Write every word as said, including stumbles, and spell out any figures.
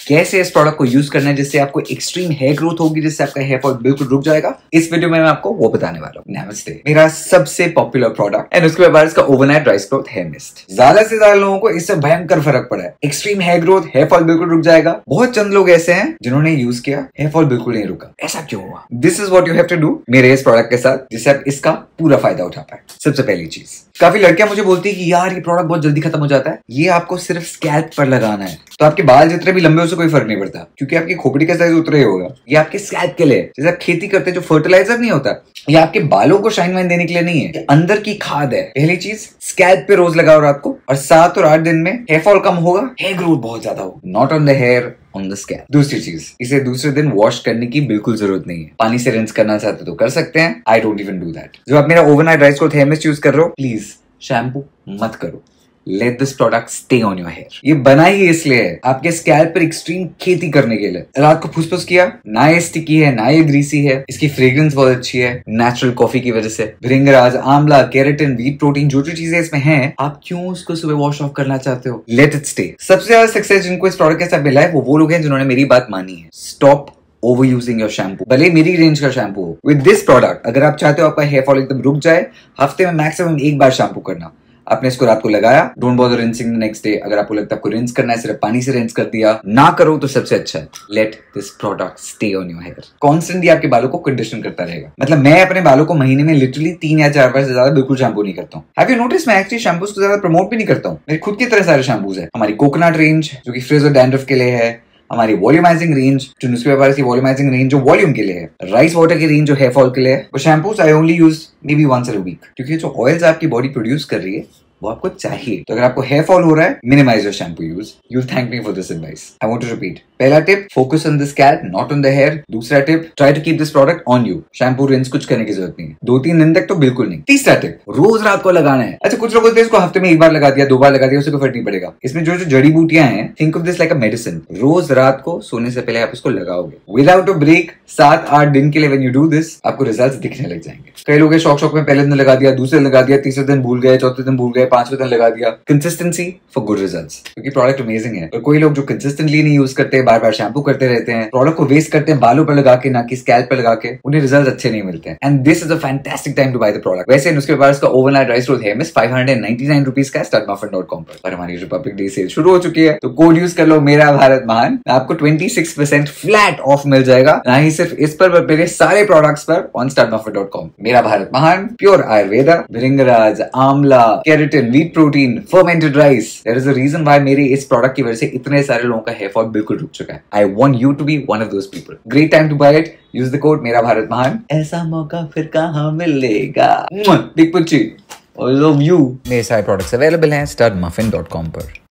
कैसे इस प्रोडक्ट को यूज करना है जिससे आपको एक्सट्रीम हेयर ग्रोथ होगी, जिससे आपका हेयर फॉल बिल्कुल रुक जाएगा। इस वीडियो में मैं आपको वो बताने वाला हूँ। नमस्ते, मेरा सबसे पॉपुलर प्रोडक्ट एंड उसके बाद इसका overnight dry sprout hair mist. ज्यादा से ज्यादा लोगों को इससे भयंकर फर्क पड़ा है। Extreme hair growth, hair fall बिल्कुल रुक जाएगा। बहुत चंद लोग ऐसे हैं जिन्होंने यूज किया, हेयर फॉल बिल्कुल नहीं रुका। ऐसा क्यों हुआ? This is what you have to do मेरे इस प्रोडक्ट के साथ, जिससे आप इसका पूरा फायदा उठा पाए। सबसे पहली चीज, काफी लड़कियां मुझे बोलती है कि यार ये प्रोडक्ट बहुत जल्दी खत्म हो जाता है। ये आपको सिर्फ स्कैल्प पर लगाना है, तो आपके बाल जितने भी लंबे उससे कोई फर्क नहीं पड़ता, क्योंकि आपकी खोपड़ी का साइज उतना ही होगा। ये आपके स्कैल्प के लिए, जैसे आप खेती करते हैं जो फर्टिलाइजर नहीं होता, ये आपके बालों को शाइन वाइन देने के लिए नहीं है, ये अंदर की खाद है। पहली चीज, स्कैल्प पे रोज लगाओ रात को, और सात और आठ दिन में हेयर फॉल कम होगा, हेयर ग्रोथ बहुत ज्यादा होगा। Not on the hair, on the scalp. दूसरी चीज, इसे दूसरे दिन वॉश करने की बिल्कुल जरूरत नहीं है। पानी से रिंस करना चाहते तो कर सकते हैं। I don't even do that. जो आप मेरा overnight dry sprout hair mist use कर रहे हो, प्लीज शैम्पू मत करो। Let this product stay on your hair. ये बना ही इसलिए है आपके स्कैल्प पर एक्सट्रीम खेती करने के लिए। रात को फुसफुस किया, ना ये स्टिकी है ना ये ग्रीसी है। इसकी फ्रेग्रेंस बहुत अच्छी है, नेचुरल कॉफी की वजह से। भृंगराज, आंवला, केराटिन, व्हीट प्रोटीन, जो जो चीजें इसमें हैं, आप क्यों उसको सुबह वॉश ऑफ करना चाहते हो? Let it stay. सबसे ज्यादा सक्सेस जिनको इस प्रोडक्ट के साथ मिला है वो वो लोग हैं जिन्होंने मेरी बात मानी है। Stop over using your shampoo. भले मेरी रेंज का शैम्पू हो, विद दिस प्रोडक्ट अगर आप चाहते हो आपका हेयर फॉल एकदम रुक जाए, हफ्ते में मैक्सिमम एक बार शैम्पू करना। आपने इसको रात को लगाया, don't bother rinsing the next day. अगर आपको लगता है आपको रिंस करना है, सिर्फ पानी से रिंस कर दिया, ना करो तो सबसे अच्छा है। Let this product stay on your hair. Constantly आपके बालों को कंडीशन करता रहेगा। मतलब मैं अपने बालों को महीने में लिटरली तीन या चार बार से ज्यादा बिल्कुल शैम्पू नहीं करता हूँ। हैव यू नोटिस, मैं एक्चुअली शैम्पूज को ज्यादा प्रमोट भी नहीं करता हूँ। मेरे खुद की तरह सारे शैम्पूज है। हमारी कोकोनट रेंज जो कि फ्रिज और डैंड्रफ के लिए है, हमारी वॉल्यूमाइजिंग रेंज जो न्यूज़पेपर की वॉल्यूमाइजिंग रेंज जो वॉल्यूम के लिए है, राइस वाटर की रेंज जो हेयर फॉल के लिए है। वो shampoos I only use may be once a week, क्योंकि जो ऑयल्स आपकी बॉडी प्रोड्यूस कर रही है वो आपको चाहिए। तो अगर आपको हेयर फॉल हो रहा है, minimize your shampoo use. You will thank me for this advice. I want to repeat. पहला tip, focus on the scalp, not on the hair. दूसरा tip, try to keep this product on you. Shampoo rinse कुछ करने की जरूरत नहीं है, दो तीन दिन तक तो बिल्कुल नहीं। तीसरा टिप, रोज रात को लगाना है। अच्छा, कुछ लोग बोलते हैं इसको हफ्ते में एक बार लगा दिया, दो बार लगा दिया, उससे कोई फर्क नहीं पड़ेगा। इसमें जो जो जड़ी बूटियां हैं, think of this like a medicine. रोज रात को सोने से पहले आप इसको लगाओगे विदाउट अ ब्रेक, सात आठ दिन के लिए। व्हेन यू डू दिस, आपको रिजल्ट्स दिखने लग जाएंगे। कई लोग शौक शौक में पहले दिन लगा दिया, दूसरे दिन लगा दिया, तीसरे दिन भूल गए, चौथे दिन भूल गए, पांचवें दिन लगा दिया। कंसिस्टेंसी फॉर गुड रिजल्ट्स, क्योंकि प्रोडक्ट अमेजिंग है। और कोई लोग जो कंसिस्टेंटली नहीं यूज करते, बार बार शैम्पू करते रहते हैं, प्रोडक्ट को वेस्ट करते हैं बालों पर लगा के, ना कि स्कैल्प पर लगा के, उन्हें रिजल्ट अच्छे नहीं मिलते हैं। And this is a fantastic time to buy the product. वैसे उसके बाद इसका overnight dry sprout hair mist five hundred ninety nine rupees का स्टार्ट मफिन डॉट कॉम पर। और हमारी रिपब्लिक डे सेल शुरू हो चुकी है, तो कोड यूज कर लो, मेरा भारत महान। आपको twenty six percent flat off मिल जाएगा, ना ही सिर्फ इस पर, पर मेरे सारे प्रोडक्ट्स पर on start muffin dot com. मेरा भारत महान, pure Ayurveda, bhringraj, amla, keratin, wheat protein, fermented rice. There is a reason why मेरे इस प्रोडक्ट की वजह से इतने सारे लोगों का हेयर फॉल बिल्कुल रुक चुका है। I want you to be one of those people. Great time to buy it. Use the code मेरा भारत महान। ऐसा मौका फिर कहाँ मिलेगा? Big Pucci, I love you। मेरे सारे प्रोडक्ट्स अवेलेबल हैं स्टार्ट मफिन डॉट कॉम पर।